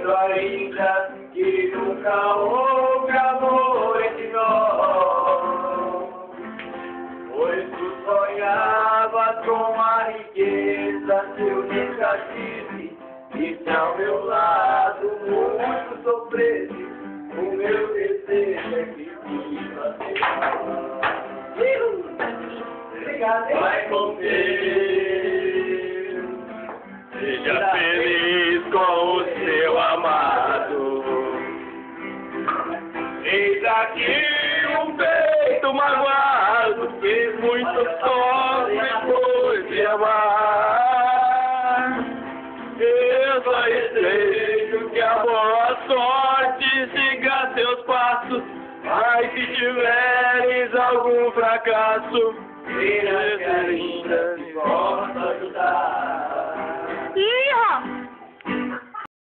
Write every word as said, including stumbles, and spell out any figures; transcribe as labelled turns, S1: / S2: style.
S1: dizendo ainda que nunca houve amor entre nós, pois tu sonhavas com a riqueza que eu nunca tive, e se ao meu lado muito sofresse, o meu desejo é que viva sempre. Vai com Deus, seja feliz com o seu amado. Eis aqui um peito magoado que muito sofre depois de amar. Eu só desejo que a boa sorte siga teus passos, mas se tiveres algum fracasso, verás que ainda se gosta